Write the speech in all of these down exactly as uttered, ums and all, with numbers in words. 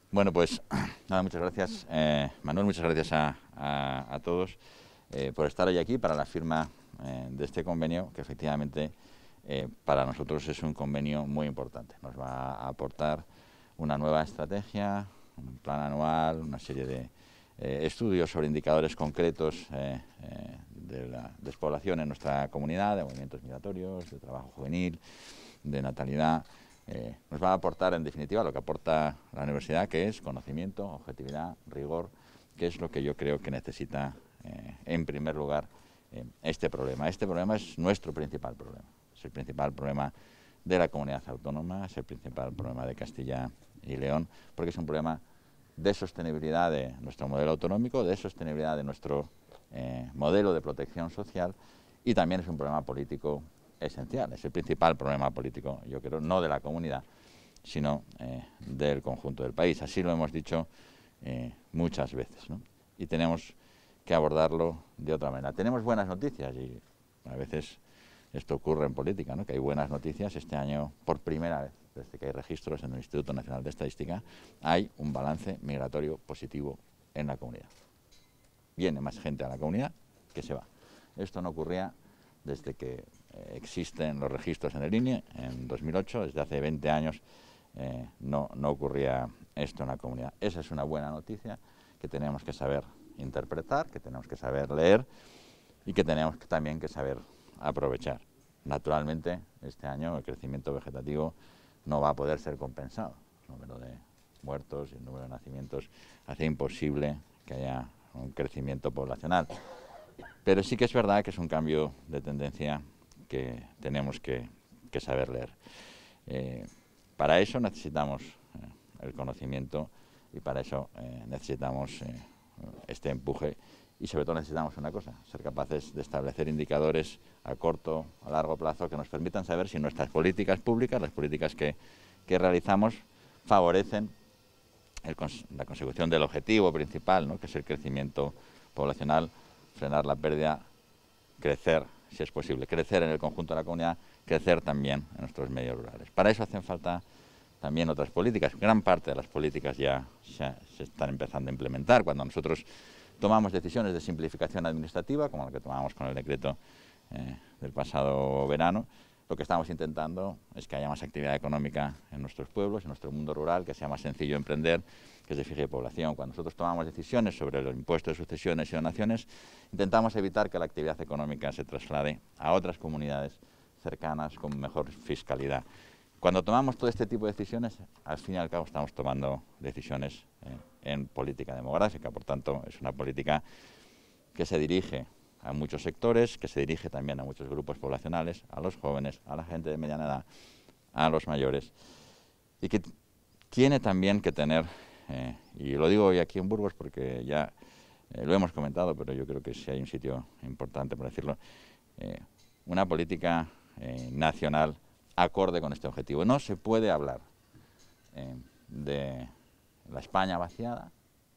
Bueno, pues nada, muchas gracias, eh, Manuel, muchas gracias a, a, a todos eh, por estar hoy aquí para la firma eh, de este convenio, que efectivamente eh, para nosotros es un convenio muy importante. Nos va a aportar una nueva estrategia, un plan anual, una serie de eh, estudios sobre indicadores concretos eh, eh, de la despoblación en nuestra comunidad, de movimientos migratorios, de trabajo juvenil, de natalidad. Eh, nos va a aportar, en definitiva, lo que aporta la universidad, que es conocimiento, objetividad, rigor, que es lo que yo creo que necesita, eh, en primer lugar, eh, este problema. Este problema es nuestro principal problema. Es el principal problema de la comunidad autónoma, es el principal problema de Castilla y León, porque es un problema de sostenibilidad de nuestro modelo autonómico, de sostenibilidad de nuestro eh, modelo de protección social, y también es un problema político esencial. Es el principal problema político, yo creo, no de la comunidad, sino eh, del conjunto del país. Así lo hemos dicho eh, muchas veces, ¿no? Y tenemos que abordarlo de otra manera. Tenemos buenas noticias, y a veces esto ocurre en política, ¿no?, que hay buenas noticias. Este año, por primera vez desde que hay registros en el Instituto Nacional de Estadística, hay un balance migratorio positivo en la comunidad. Viene más gente a la comunidad que se va. Esto no ocurría desde que eh, existen los registros en el I N E, en dos mil ocho, desde hace veinte años eh, no, no ocurría esto en la comunidad. Esa es una buena noticia que tenemos que saber interpretar, que tenemos que saber leer y que tenemos que, también que saber aprovechar. Naturalmente, este año el crecimiento vegetativo no va a poder ser compensado. El número de muertos y el número de nacimientos hace imposible que haya un crecimiento poblacional. Pero sí que es verdad que es un cambio de tendencia que tenemos que, que saber leer. Eh, para eso necesitamos eh, el conocimiento, y para eso eh, necesitamos eh, este empuje, y sobre todo necesitamos una cosa: ser capaces de establecer indicadores a corto, a largo plazo, que nos permitan saber si nuestras políticas públicas, las políticas que, que realizamos, favorecen el cons la consecución del objetivo principal, ¿no?, que es el crecimiento poblacional, frenar la pérdida, crecer, si es posible, crecer en el conjunto de la comunidad, crecer también en nuestros medios rurales. Para eso hacen falta también otras políticas. Gran parte de las políticas ya se, se están empezando a implementar. Cuando nosotros tomamos decisiones de simplificación administrativa, como la que tomamos con el decreto eh, del pasado verano, lo que estamos intentando es que haya más actividad económica en nuestros pueblos, en nuestro mundo rural, que sea más sencillo emprender, que se fije población. Cuando nosotros tomamos decisiones sobre el impuesto de sucesiones y donaciones, intentamos evitar que la actividad económica se traslade a otras comunidades cercanas con mejor fiscalidad. Cuando tomamos todo este tipo de decisiones, al fin y al cabo estamos tomando decisiones eh, en política demográfica. Por tanto, es una política que se dirige a muchos sectores, que se dirige también a muchos grupos poblacionales, a los jóvenes, a la gente de mediana edad, a los mayores, y que tiene también que tener, eh, y lo digo hoy aquí en Burgos porque ya eh, lo hemos comentado, pero yo creo que sí hay un sitio importante para decirlo, eh, una política eh, nacional acorde con este objetivo. No se puede hablar eh, de la España vaciada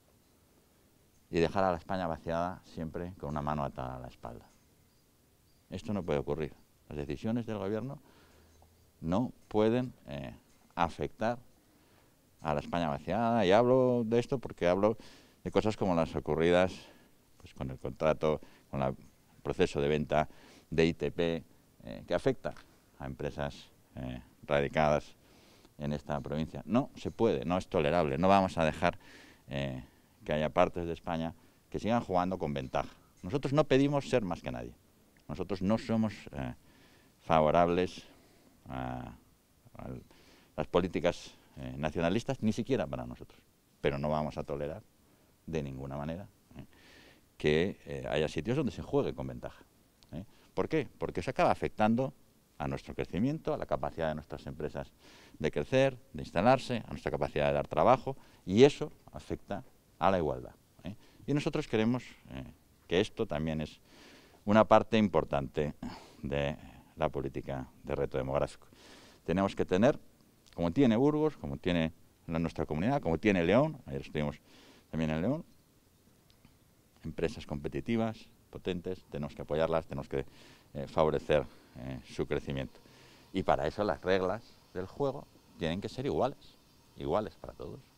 y dejar a la España vaciada siempre con una mano atada a la espalda. Esto no puede ocurrir. Las decisiones del gobierno no pueden eh, afectar a la España vaciada, y hablo de esto porque hablo de cosas como las ocurridas pues, con el contrato, con la, el proceso de venta de I T P, eh, que afecta a empresas eh, radicadas en esta provincia. No se puede, no es tolerable. No vamos a dejar eh, que haya partes de España que sigan jugando con ventaja. Nosotros no pedimos ser más que nadie. Nosotros no somos eh, favorables a, a las políticas eh, nacionalistas, ni siquiera para nosotros. Pero no vamos a tolerar de ninguna manera eh, que eh, haya sitios donde se juegue con ventaja. ¿eh? ¿Por qué? Porque eso acaba afectando a nuestro crecimiento, a la capacidad de nuestras empresas de crecer, de instalarse, a nuestra capacidad de dar trabajo, y eso afecta a la igualdad. ¿eh? Y nosotros queremos eh, que esto también es una parte importante de la política de reto demográfico. Tenemos que tener, como tiene Burgos, como tiene la, nuestra comunidad, como tiene León, ayer estuvimos también en León, empresas competitivas, potentes, tenemos que apoyarlas, tenemos que eh, favorecer eh, su crecimiento. Y para eso las reglas del juego tienen que ser iguales, iguales para todos.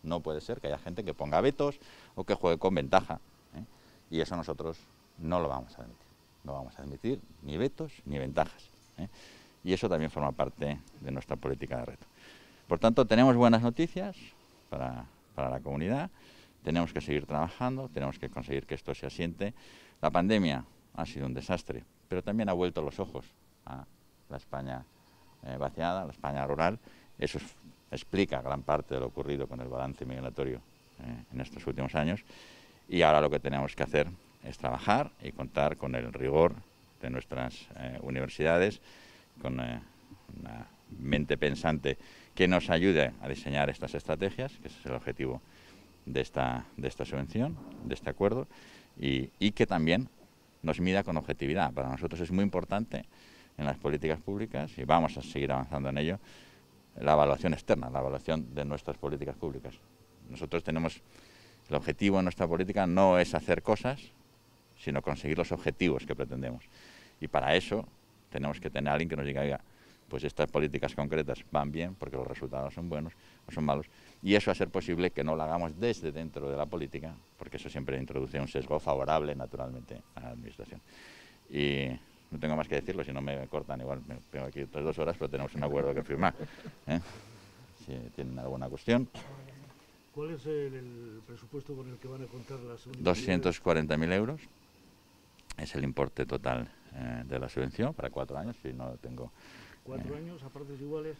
No puede ser que haya gente que ponga vetos o que juegue con ventaja, ¿eh? Y eso nosotros no lo vamos a admitir. No vamos a admitir ni vetos ni ventajas, ¿eh? Y eso también forma parte de nuestra política de reto. Por tanto, tenemos buenas noticias para, para la comunidad, tenemos que seguir trabajando, tenemos que conseguir que esto se asiente. La pandemia ha sido un desastre, pero también ha vuelto los ojos a la España eh, vaciada, la España rural. Eso es, explica gran parte de lo ocurrido con el balance migratorio eh, en estos últimos años. Y ahora lo que tenemos que hacer es trabajar y contar con el rigor de nuestras eh, universidades, con eh, una mente pensante que nos ayude a diseñar estas estrategias, que ese es el objetivo de esta, de esta subvención, de este acuerdo, y, y que también nos mida con objetividad. Para nosotros es muy importante en las políticas públicas, y vamos a seguir avanzando en ello, la evaluación externa, la evaluación de nuestras políticas públicas. Nosotros tenemos, el objetivo de nuestra política no es hacer cosas, sino conseguir los objetivos que pretendemos. Y para eso tenemos que tener a alguien que nos diga, oiga, pues estas políticas concretas van bien porque los resultados son buenos o son malos. Y eso a ser posible que no lo hagamos desde dentro de la política, porque eso siempre introduce un sesgo favorable naturalmente a la administración. Y no tengo más que decirlo, si no me cortan, igual me tengo aquí otras dos horas, pero tenemos un acuerdo que firmar, ¿eh? Si tienen alguna cuestión. ¿Cuál es el, el presupuesto con el que van a contar las universidades? doscientos cuarenta mil euros es el importe total eh, de la subvención para cuatro años, si no tengo... ¿Cuatro eh, años a partes iguales?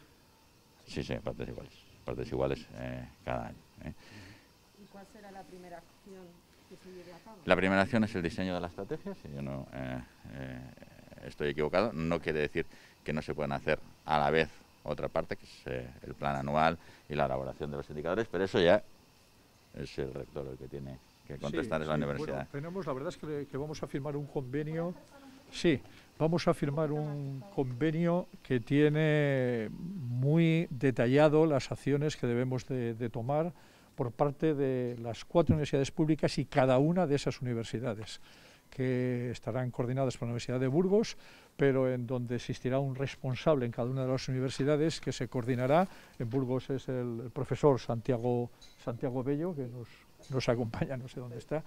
Sí, sí, a partes iguales, partes iguales eh, cada año. ¿eh? ¿Y cuál será la primera acción que se lleve a cabo? La primera acción es el diseño de la estrategia, si yo no eh, eh, estoy equivocado, no quiere decir que no se puedan hacer a la vez otra parte, que es eh, el plan anual y la elaboración de los indicadores, pero eso ya es el rector el que tiene que contestar, sí, es la sí, universidad. Bueno, tenemos, la verdad es que, que vamos a firmar un convenio, sí, vamos a firmar un convenio que tiene muy detallado las acciones que debemos de, de tomar por parte de las cuatro universidades públicas y cada una de esas universidades, que estarán coordinadas por la Universidad de Burgos, pero en donde existirá un responsable en cada una de las universidades que se coordinará. En Burgos es el, el profesor Santiago, Santiago Bello, que nos, nos acompaña, no sé dónde está,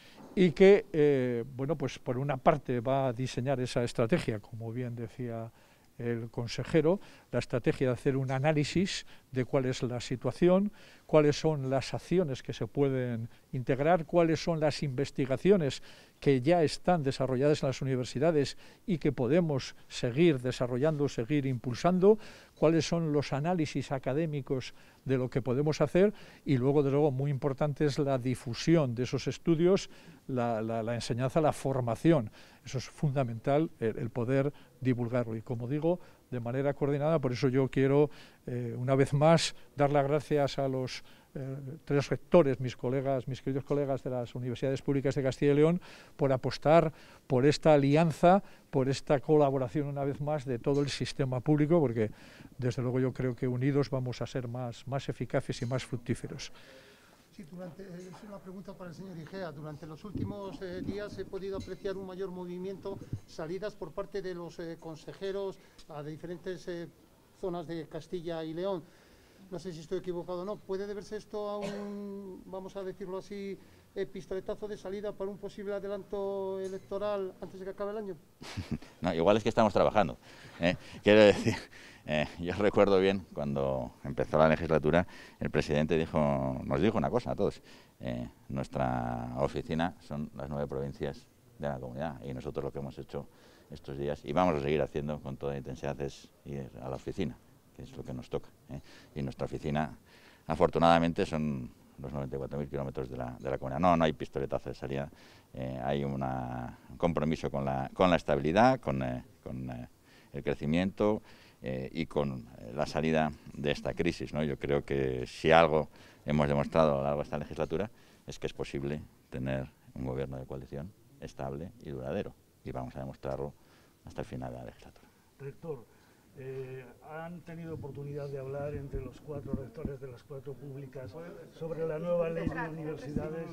y que, eh, bueno, pues por una parte va a diseñar esa estrategia, como bien decía el consejero, la estrategia de hacer un análisis de cuál es la situación, cuáles son las acciones que se pueden integrar, cuáles son las investigaciones que ya están desarrolladas en las universidades y que podemos seguir desarrollando, seguir impulsando, cuáles son los análisis académicos de lo que podemos hacer y luego, de luego, muy importante es la difusión de esos estudios, la, la, la enseñanza, la formación. Eso es fundamental, el, el poder divulgarlo. Y como digo, de manera coordinada, por eso yo quiero, eh, una vez más, dar las gracias a los eh, tres rectores, mis colegas, mis queridos colegas de las universidades públicas de Castilla y León, por apostar por esta alianza, por esta colaboración una vez más de todo el sistema público, porque desde luego yo creo que unidos vamos a ser más, más eficaces y más fructíferos. Sí, durante, es una pregunta para el señor Igea. Durante los últimos eh, días he podido apreciar un mayor movimiento, salidas por parte de los eh, consejeros a diferentes eh, zonas de Castilla y León. No sé si estoy equivocado o no. ¿Puede deberse esto a un, vamos a decirlo así, eh, pistoletazo de salida para un posible adelanto electoral antes de que acabe el año? No, igual es que estamos trabajando. ¿eh? Quiero decir, eh, yo recuerdo bien cuando empezó la legislatura, el presidente dijo, nos dijo una cosa a todos. Eh, nuestra oficina son las nueve provincias de la comunidad y nosotros lo que hemos hecho estos días y vamos a seguir haciendo con toda intensidad es ir a la oficina, que es lo que nos toca. ¿eh? Y nuestra oficina, afortunadamente, son los noventa y cuatro mil kilómetros de la, de la comunidad. No, no hay pistoletazo de salida, eh, hay una, un compromiso con la, con la estabilidad, con, eh, con eh, el crecimiento eh, y con la salida de esta crisis, ¿no? Yo creo que si algo hemos demostrado a lo largo de esta legislatura es que es posible tener un gobierno de coalición estable y duradero, y vamos a demostrarlo hasta el final de la legislatura. Rector, Eh, ¿han tenido oportunidad de hablar entre los cuatro rectores de las cuatro públicas sobre la nueva ley de universidades?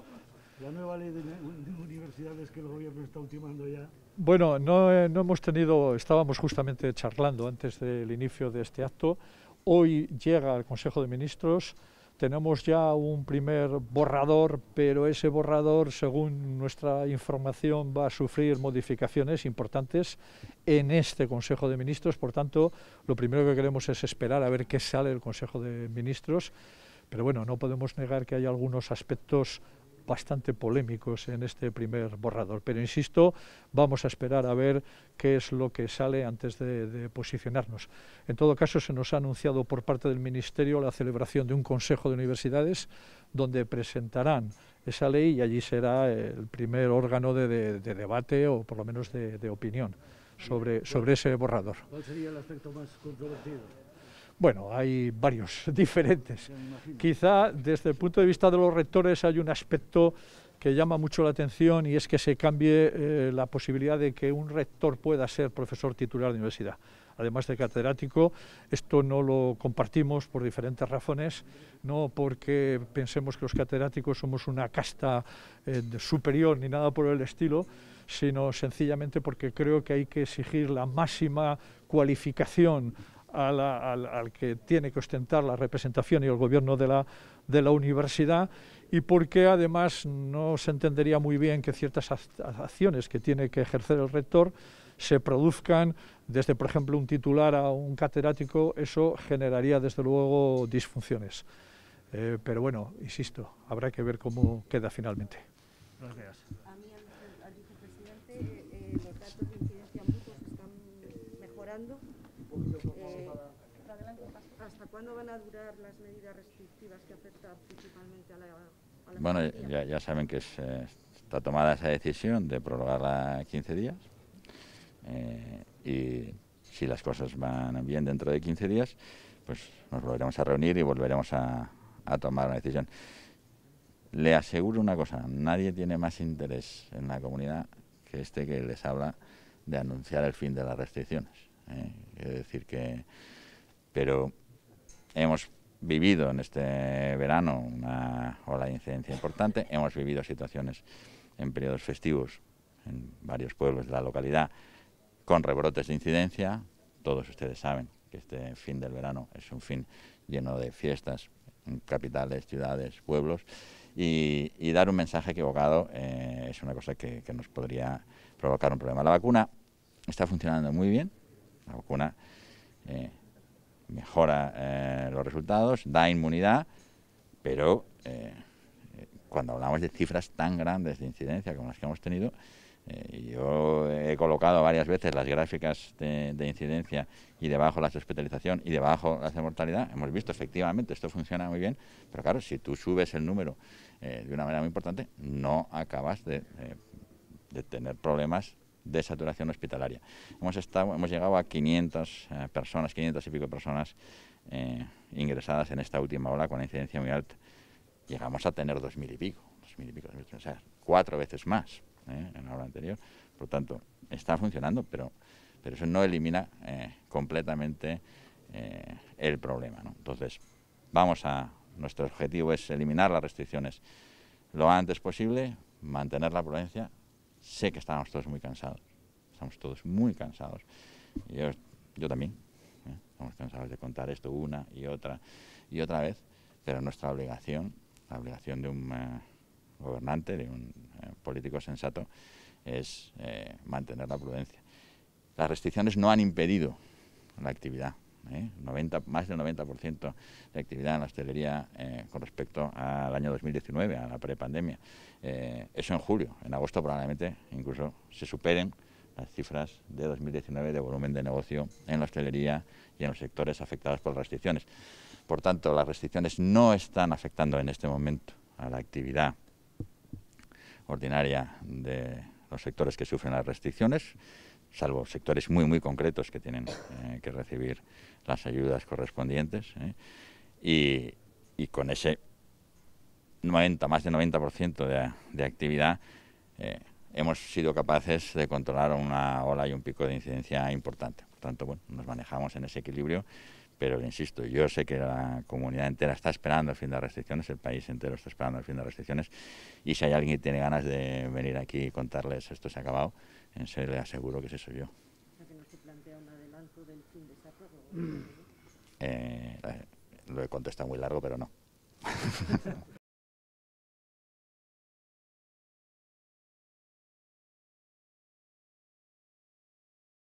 La nueva ley de universidades que el gobierno está ultimando ya. Bueno, no, eh, no hemos tenido, estábamos justamente charlando antes del inicio de este acto. Hoy llega al Consejo de Ministros tenemos ya un primer borrador, pero ese borrador, según nuestra información, va a sufrir modificaciones importantes en este Consejo de Ministros. Por tanto, lo primero que queremos es esperar a ver qué sale del Consejo de Ministros, pero bueno, no podemos negar que hay algunos aspectos bastante polémicos en este primer borrador, pero insisto, vamos a esperar a ver qué es lo que sale antes de, de posicionarnos. En todo caso, se nos ha anunciado por parte del Ministerio la celebración de un Consejo de Universidades donde presentarán esa ley y allí será el primer órgano de, de, de debate o por lo menos de, de opinión sobre, sobre ese borrador. ¿Cuál sería el aspecto más controvertido? Bueno, hay varios diferentes. Quizá desde el punto de vista de los rectores hay un aspecto que llama mucho la atención y es que se cambie eh, la posibilidad de que un rector pueda ser profesor titular de universidad. Además de catedrático, esto no lo compartimos por diferentes razones, no porque pensemos que los catedráticos somos una casta eh, superior ni nada por el estilo, sino sencillamente porque creo que hay que exigir la máxima cualificación A la, al, al que tiene que ostentar la representación y el gobierno de la, de la universidad, y porque además no se entendería muy bien que ciertas acciones que tiene que ejercer el rector se produzcan desde, por ejemplo, un titular a un catedrático. Eso generaría desde luego disfunciones. Eh, pero bueno, insisto, habrá que ver cómo queda finalmente. Gracias. A mí, al, al vicepresidente, eh, los datos de incidencia en Burgos están mejorando. Eh, ¿Hasta cuándo van a durar las medidas restrictivas que afectan principalmente a la, a la Bueno, familia? ya, ya saben que es, eh, está tomada esa decisión de prorrogarla a quince días eh, y si las cosas van bien dentro de quince días, pues nos volveremos a reunir y volveremos a, a tomar una decisión. Le aseguro una cosa, nadie tiene más interés en la comunidad que este que les habla de anunciar el fin de las restricciones. Eh, quiero decir que, pero hemos vivido en este verano una ola de incidencia importante, hemos vivido situaciones en periodos festivos en varios pueblos de la localidad con rebrotes de incidencia. Todos ustedes saben que este fin del verano es un fin lleno de fiestas en capitales, ciudades, pueblos, y, y dar un mensaje equivocado eh, es una cosa que, que nos podría provocar un problema. La vacuna está funcionando muy bien. La vacuna eh, mejora eh, los resultados, da inmunidad, pero eh, cuando hablamos de cifras tan grandes de incidencia como las que hemos tenido, eh, yo he colocado varias veces las gráficas de, de incidencia y debajo las de hospitalización y debajo las de mortalidad. Hemos visto efectivamente esto funciona muy bien, pero claro, si tú subes el número eh, de una manera muy importante, no acabas de, eh, de tener problemas de saturación hospitalaria. Hemos estado, hemos llegado a quinientas eh, personas, quinientas y pico personas eh, ingresadas en esta última ola con la incidencia muy alta. Llegamos a tener dos mil y pico, dos mil y pico, o sea, cuatro veces más eh, en la ola anterior. Por tanto, está funcionando, pero, pero eso no elimina eh, completamente eh, el problema, ¿no? Entonces, vamos a, nuestro objetivo es eliminar las restricciones lo antes posible, mantener la prudencia. Sé que estamos todos muy cansados, estamos todos muy cansados, y yo, yo también, ¿eh? Estamos cansados de contar esto una y otra y otra vez, pero nuestra obligación, la obligación de un eh, gobernante, de un eh, político sensato, es eh, mantener la prudencia. Las restricciones no han impedido la actividad. ¿eh? noventa, más del noventa por ciento de actividad en la hostelería eh, con respecto al año dos mil diecinueve, a la prepandemia. Eh, eso en julio. En agosto probablemente incluso se superen las cifras de dos mil diecinueve de volumen de negocio en la hostelería y en los sectores afectados por las restricciones. Por tanto, las restricciones no están afectando en este momento a la actividad ordinaria de los sectores que sufren las restricciones, salvo sectores muy, muy concretos que tienen eh, que recibir las ayudas correspondientes. ¿eh? Y, y con ese noventa, más del noventa por ciento de, de actividad, eh, hemos sido capaces de controlar una ola y un pico de incidencia importante. Por tanto, bueno, nos manejamos en ese equilibrio, pero insisto, yo sé que la comunidad entera está esperando el fin de las restricciones, el país entero está esperando el fin de las restricciones, y si hay alguien que tiene ganas de venir aquí y contarles esto se ha acabado, en serio le aseguro que ese soy yo. O sea, que no se plantea un adelanto del fin de esa prórroga. Eh, lo he contestado muy largo, pero no.